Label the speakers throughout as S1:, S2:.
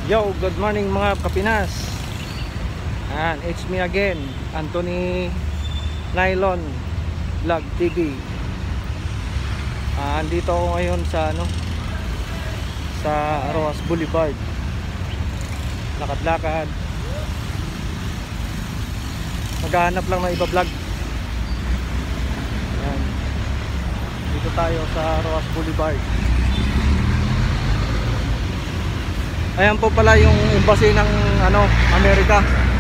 S1: Yo, good morning mga Kapinas. And it's me again, Anthony Nylon Vlog TV. Andito ako ngayon sa sa Roas Boulevard. Lakad-lakad. Maghahanap lang ng iba-vlog. Ayan. Dito tayo sa Roas Boulevard. Ayan po pala yung embassy ng Amerika.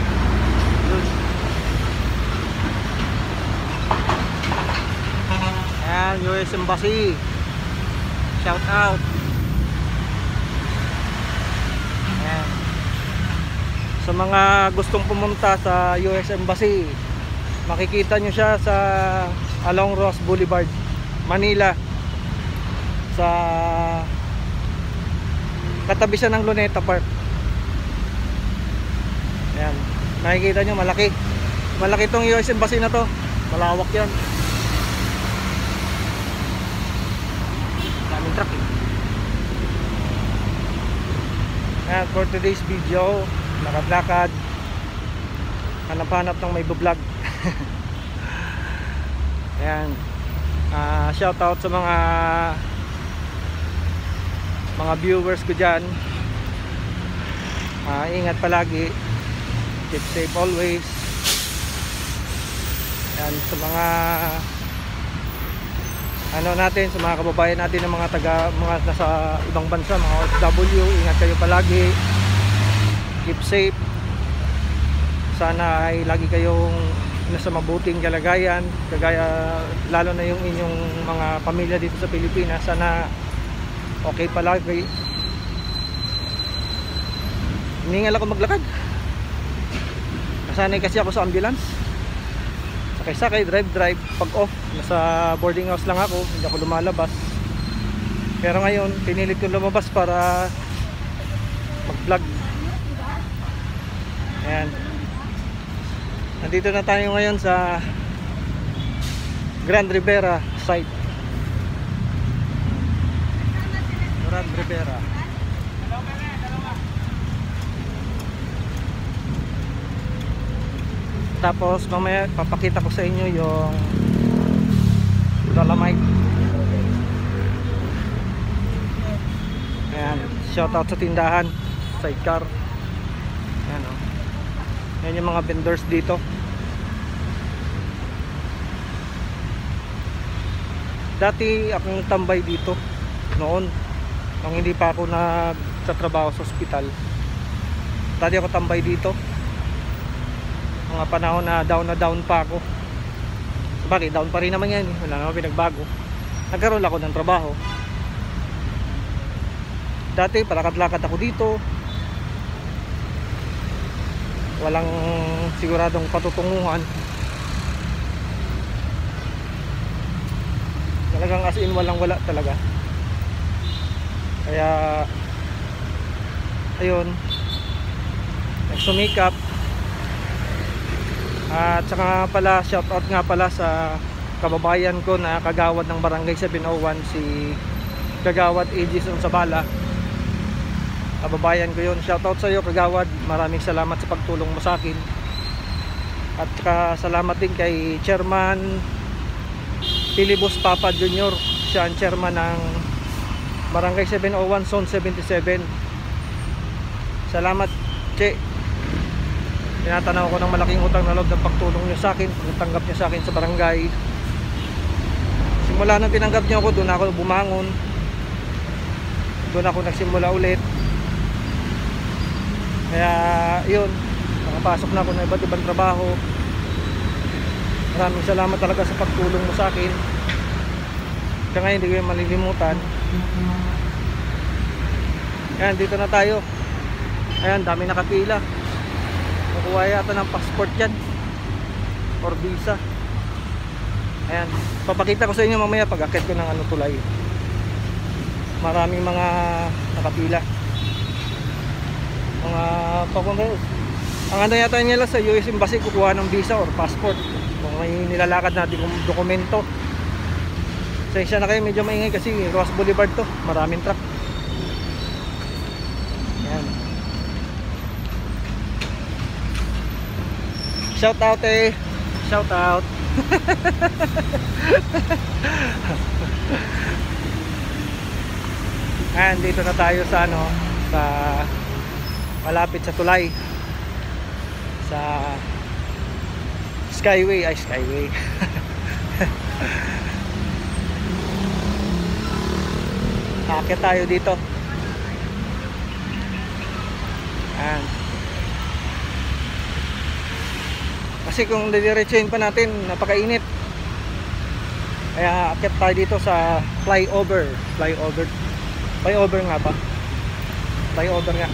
S1: Ayan, US Embassy. Shout out. Ayan. Sa mga gustong pumunta sa US Embassy, makikita nyo siya sa along Roas Boulevard, Manila. Sa katabi siya ng Luneta Park. Ayan, nakikita nyo, malaki tong US Embassy na to. Malawak yan. Daming truck eh. Ayan, for today's video, lakad-lakad, hanap-hanap ng may vlog. Ayan, shout out sa mga viewers ko dyan. Ingat palagi, keep safe always. Yan, sa mga natin, sa mga kababayan natin ng mga nasa ibang bansa, mga OFW, ingat kayo palagi, keep safe. Sana ay lagi kayong nasa mabuting kalagayan, kagaya lalo na yung inyong mga pamilya dito sa Pilipinas. Sana okay palagi. Hiningal ako maglakad. Nasanay kasi ako sa ambulance. Sakay-sakay, drive. Pag off, nasa boarding house lang ako. Hindi ako lumalabas. Pero ngayon, pinilit ko lumabas para mag-vlog. Ayan. Nandito na tayo ngayon sa Grand Rivera site. Grand Rivera. Tapos mamaya papakita ko sa inyo yung Dolomite. Ayan, shout out sa tindahan, sidecar. Ayan o. Ayan yung mga vendors dito. Dati akong tambay dito noon, nung hindi pa ako nagtatrabaho sa ospital. Dati ako tambay dito, mga panahon na down pa ako. Bakit? Down pa rin naman yan, wala naman pinagbago. Nagkaroon ako ng trabaho. Dati palakad-lakad ako dito, walang siguradong patutunguhan. Talagang as in walang-wala talaga. Kaya ayun, nagsumikap. At saka pala, shout out nga pala sa kababayan ko na kagawad ng Barangay 701, si Kagawad Aegis Unsabala. Kababayan ko yun. Shout out sa iyo, Kagawad. Maraming salamat sa pagtulong mo sa akin. At saka salamat din kay Chairman Pilibus Papa Jr. Siya ang chairman ng Barangay 701 Zone 77. Salamat, Che. Tinatanaw ko ng malaking utang na loob ng pagtulong niyo sa akin, pagtanggap niyo sa akin sa barangay. Simula nang tinanggap niyo ako, doon ako bumangon. Doon ako nagsimula ulit. Kaya yun, nakapasok na ako ng iba't ibang trabaho. Maraming salamat talaga sa pagtulong mo sa akin. Kaya ngayon hindi ko yung malilimutan. Ayan, dito na tayo. Ayan, dami nakapila. Kukuha yata ng passport yan or visa. Ayan, papakita ko sa inyo mamaya pag akit ko ng tulay. Maraming mga nakapila, mga papunta. Ang yata nila sa US Embassy, kukuha ng visa or passport kung may nilalakad na dokumento. Pasensya na kayo, medyo maingay kasi Roas Boulevard to, maraming truck. Ayan. Shout out eh. Shout out. And dito na tayo sa ano, sa malapit sa tulay. Sa Skyway, ay Skyway. Akit tayo dito. Ayan. Kasi kung didiretsuhin pa natin, napakainit. Kaya akit tayo dito sa flyover. Flyover nga pa. Flyover nga.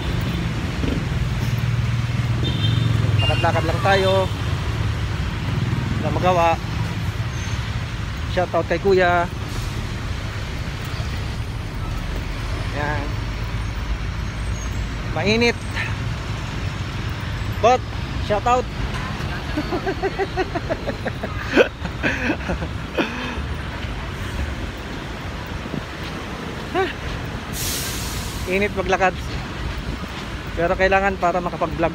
S1: Lakad-lakad lang tayo. Wala magawa. Shoutout kay kuya. Yan. Mainit. But shoutout. Init maglakad. Pero kailangan para makapag-vlog.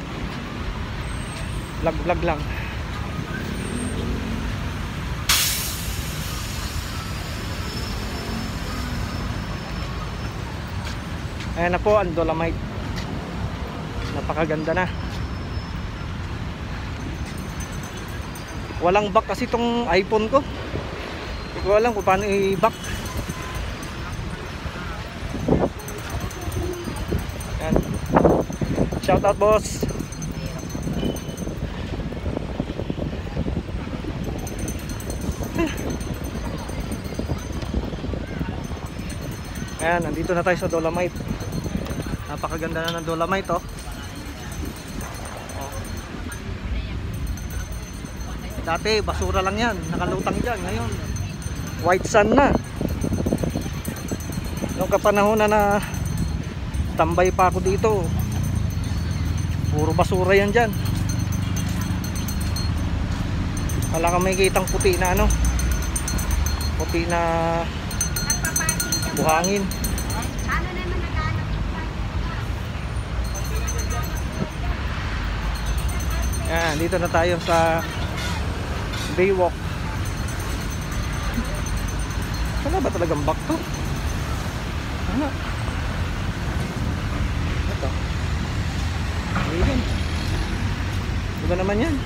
S1: Vlog lang. Ayan na po ang Dolomite. Napakaganda na. Walang back kasi itong iPhone ko. Hindi ko alam kung paano i-back. Ayan. Shout out boss. Ayan, nandito na tayo sa Dolomite. Napakaganda na ng Dolomite oh. Dati basura lang yan, nakalutang dyan. Ngayon white sand na. Noong kapanahon na tambay pa ako dito, puro basura yan dyan. Wala kang may kitang puti na ano, puti na buhangin. Yan, dito na tayo sa Baywalk. Wala ba talagang back to? Ano? Ito. Ayan. Diba naman yan?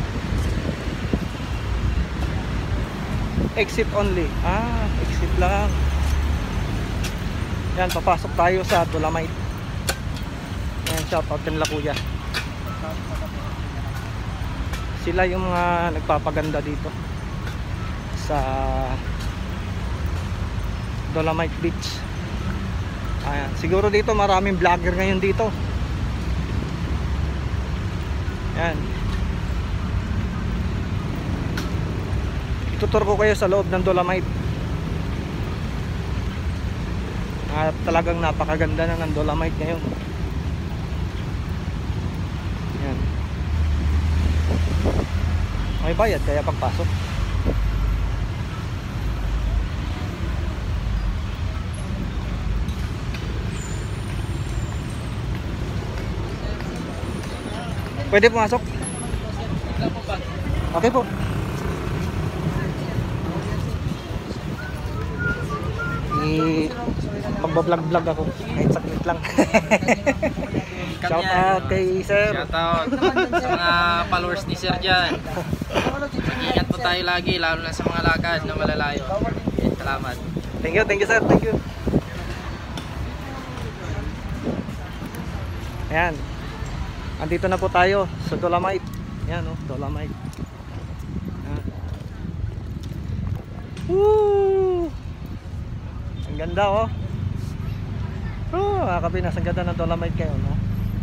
S1: Exit only. Ah, exit lang. Yan, papasok tayo sa Dolomite. Yan, shout out kanila kuya. Sila yung mga nagpapaganda dito sa Dolomite Beach. Ayan, siguro dito maraming vlogger ngayon dito. Yan. Itutur ko kayo sa loob ng Dolomite. At talagang napakaganda na ng Dolomite ngayon. Yan. May bayad kaya pagpasok. Pwede pumasok? Okay po. Magbablog-vlog ako kahit saklit lang. Shout out kay sir.
S2: Shout out sa mga followers ni sir dyan. Ingat po tayo lagi, lalo na sa mga lakad na malalayo. Salamat.
S1: Thank you sir, thank you. Ayan, andito na po tayo sa Dolomite. Ayan oh, Dolomite. Ayan. Woo! Ang ganda oh. Oh, Kapinas, ang ganda ng Dolomite kayo, no?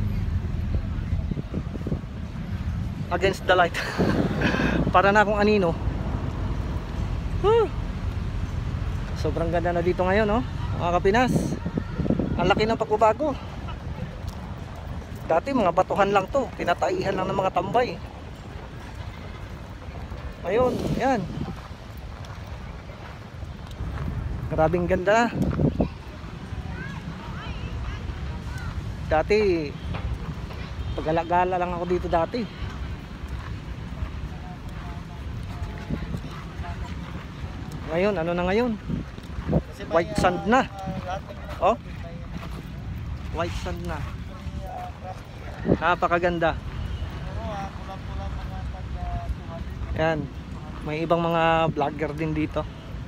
S1: Against the light. Para na akong anino. Sobrang ganda na dito ngayon, no? Mga Kapinas. Ang laki ng pagbabago. Dati mga batuhan lang to, tinataihan lang ng mga tambay. Ayun, yan. Grabing ganda. Dati pag-gala-gala lang ako dito dati. Ngayon, ano na ngayon? White sand na. Oh. White sand na. Napakaganda. Yan. May ibang mga vlogger din dito.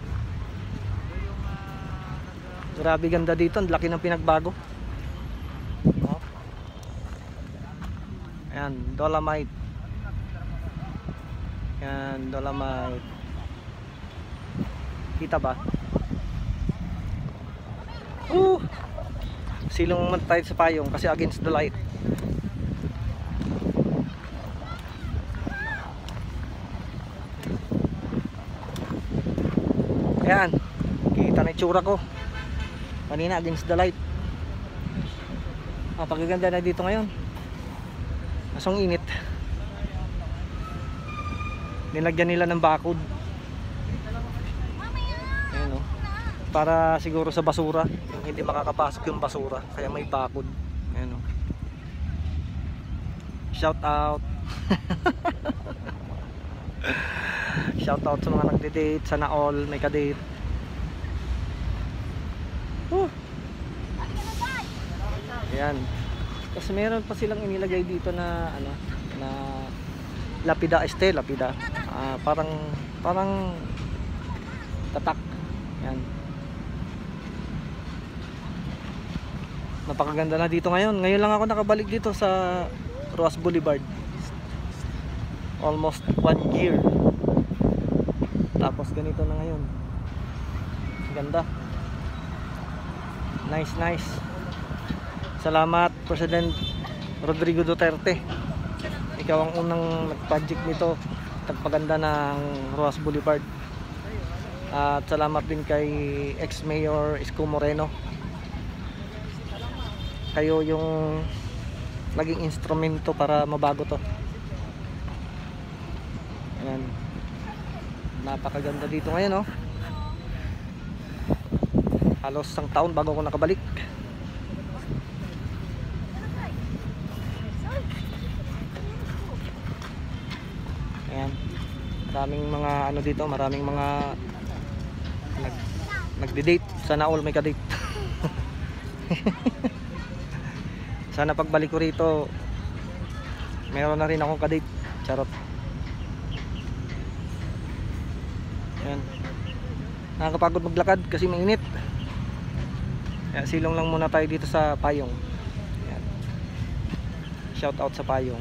S1: Grabe ganda dito. Ang laki ng pinagbago. Oh. Ayan, Dolomite. Yan, Dolomite. Kita ba? Silong naman tayo sa payong kasi against the light. Ayan, kita na itsura ko kanina against the light. Pagaganda na dito ngayon. Masong init. Nilagyan nila ng bakod. Ayan, oh. Para siguro sa basura, hindi makakapasok yung basura, kaya may bakod. Ayan, oh. Shout out. Shout out sa mga nagde-date, sana all may ka-date. Ayan. Tapos meron pa silang inilagay dito na ano, na lapida, lapida. Parang tatak. Ayan. Napakaganda na dito ngayon. Ngayon lang ako nakabalik dito sa Roas Boulevard. Almost 1 year. Tapos ganito na ngayon. Ganda. Nice. Salamat President Rodrigo Duterte. Ikaw ang unang nag-project nito, nagpaganda ng Roas Boulevard. At salamat din kay ex-mayor Isko Moreno. Kayo yung naging instrumento para mabago to. Ayan. Napakaganda dito ngayon, oh. Halos isang taon bago ako nakabalik. Ayan. Maraming mga ano dito, maraming mga nagde-date. Sana all may ka-date. Sana pagbalik ko rito meron na rin akong ka-date. Charot. Ayan. Nakakapagod maglakad kasi mainit. Kaya silong lang muna tayo dito sa payong. Ayan. Shout out sa payong.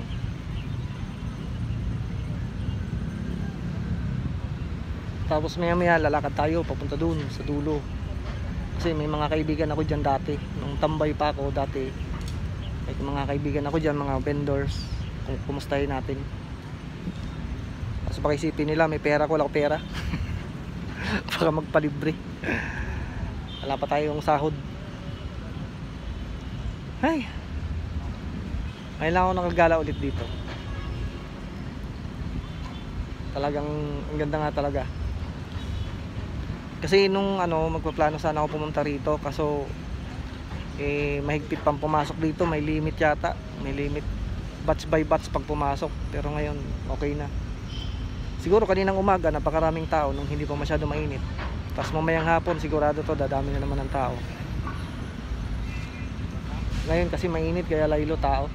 S1: Tapos maya maya lalakad tayo papunta dun sa dulo. Kasi may mga kaibigan ako dyan dati. Nung tambay pa ako dati, may mga kaibigan ako dyan, mga vendors. Kung kumustahin natin. Tapos pakisipin nila may pera ko, wala ko pera. Para magpalibre. Wala pa tayong sahod. Ay, ngayon lang ako nakagala ulit dito. Talagang ang ganda nga talaga. Kasi nung ano, magpaplano sana ako pumunta rito, kaso mahigpit pang pumasok dito, may limit yata, may limit batch by batch pag pumasok. Pero ngayon okay na. Siguro kaninang umaga napakaraming tao nung hindi pa masyado mainit. Tapos mamayang hapon sigurado to dadami na naman ng tao. Ngayon kasi mainit kaya laylo tao.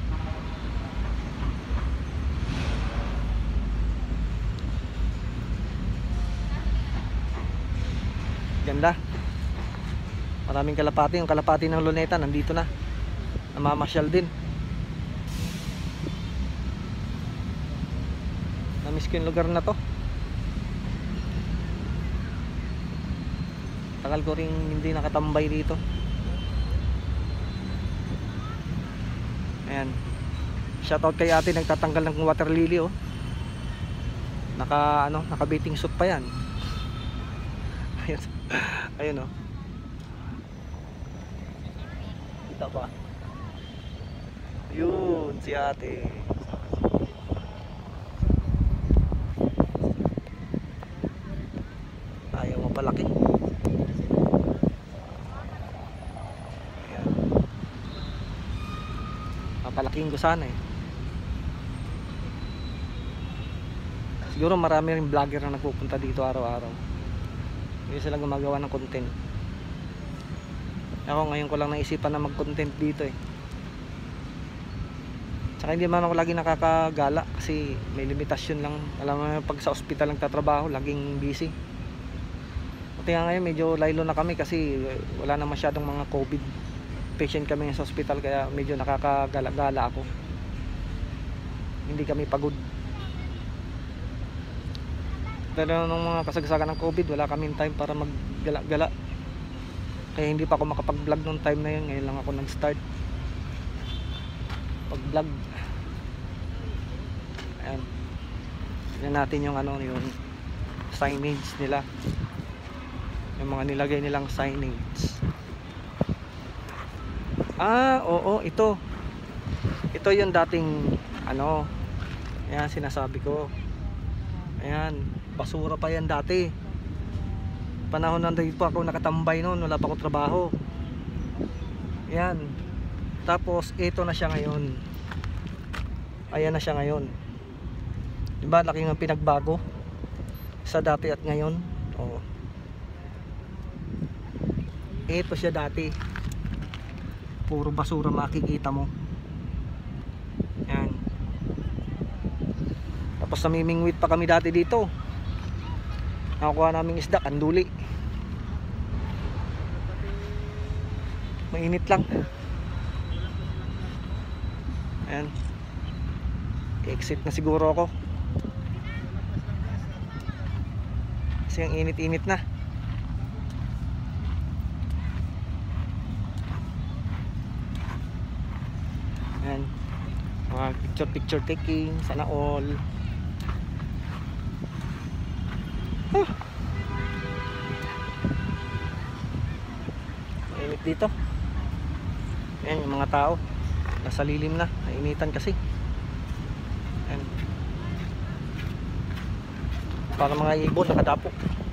S1: Ganda. Maraming kalapati. Yung kalapati ng Luneta nandito na. Namamasyal din. Namiss ko yung lugar na to. Tagal ko rin hindi nakatambay dito. Ayan. Shoutout kay ate nagtatanggal ng water lily, oh. Naka bathing suit pa yan. Ayun. Ayun, oh. Kita ba? Yun si ate. Ayaw mapalaki. Ayan. Papalakihin ko sana eh. Siguro marami rin vlogger na nagpupunta dito araw-araw. Hindi sila gumagawa ng content. Ako ngayon ko lang naisipan na mag-content dito eh. Tsaka hindi man ako lagi nakakagala kasi may limitasyon lang. Alam mo pag sa ospital nagtatrabaho, laging busy. Pati nga ngayon medyo laylo na kami kasi wala na masyadong mga COVID patient kami sa ospital, kaya medyo nakakagala-gala ako. Hindi kami pagod. Pero nung mga kasagsagan ng COVID, wala kaming time para maggala-gala. Kaya hindi pa ako makapag-vlog nung time na yun. Ngayon lang ako nag-start pag-vlog. Ayan. Tignan natin yung ano, yung signage nila. Yung mga nilagay nilang signage. Ah, oo, ito. Ito yung dating ano. Ayan, sinasabi ko. Ayan, basura pa yan dati. Panahon nandito pa ako nakatambay noon, wala pa ako trabaho. Ayan. Tapos ito na siya ngayon. Ayan na siya ngayon. Diba laki ng pinagbago sa dati at ngayon. Oo. Ito siya dati. Puro basura makikita mo. Ayan. Tapos namimingwit pa kami dati dito. Nakukuha naming isda, kanduli. Mainit lang. Ayan. I-exit na siguro ako. Kasi ang init-init na. Ayan. Mga picture taking. Sana all. Mainit dito. Ayan yung mga tao. Nasa lilim na. Nainitan kasi. Ayan. Para mga ibon nakadapo.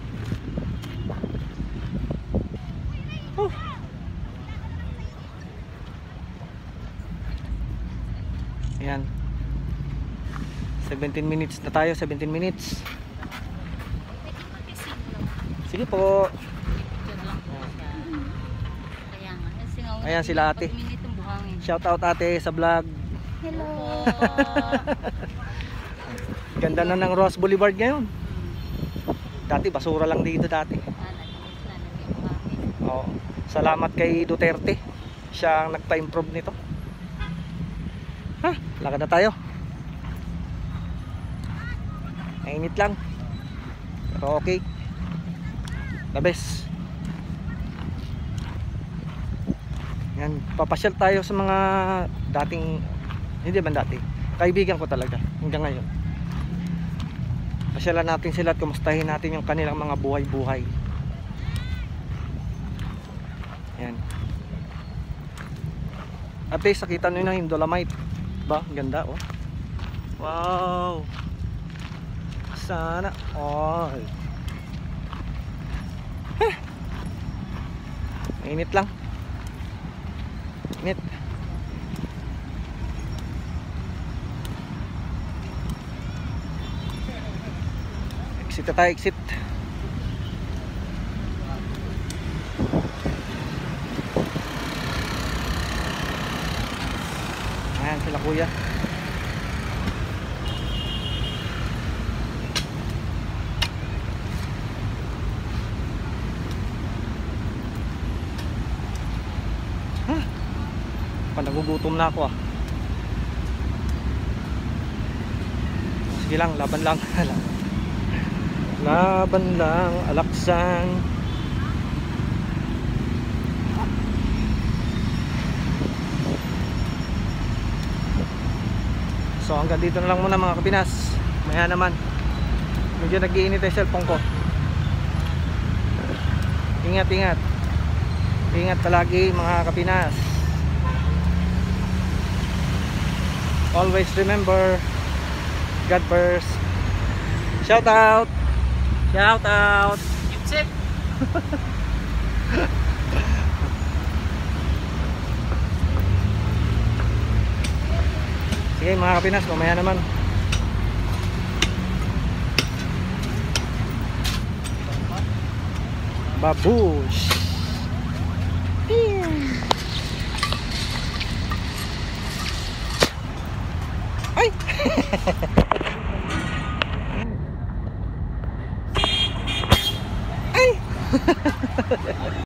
S1: Ayan. 17 minutes na tayo. 17 minutes. Sige po. Ayan sila ate. Shout out ate sa vlog.
S3: Hello.
S1: Ganda na ng Ross Boulevard ngayon. Dati basura lang dito dati. Oo. Salamat kay Duterte. Siya ang nagpa-improve nito. Ha, lakad na tayo. Mainit lang. Pero okay. The best. Yan, papasyal tayo sa mga dating, hindi man dati, kaibigan ko talaga hanggang ngayon. Pasyalan natin sila at kumustahin natin yung kanilang mga buhay-buhay. Yan. At least nakita nyo na yung Dolomite. Ba? Ganda oh. Wow. Sana all. Mainit lang. Init. Exit na tayo, exit. Ayan sila kuya. Nagugutom na ako ah. Sige lang, laban lang. Laban lang, alaksan. So hanggang dito na lang muna mga kapinas. Maya naman medyo nag-iinit yung cellphone ko. Ingat, ingat. Ingat palagi mga kapinas. Always remember, God first. Shout out. Shout out.
S2: Sip.
S1: Sige mga kapinas, mamaya naman. Babush. Ay! Ay!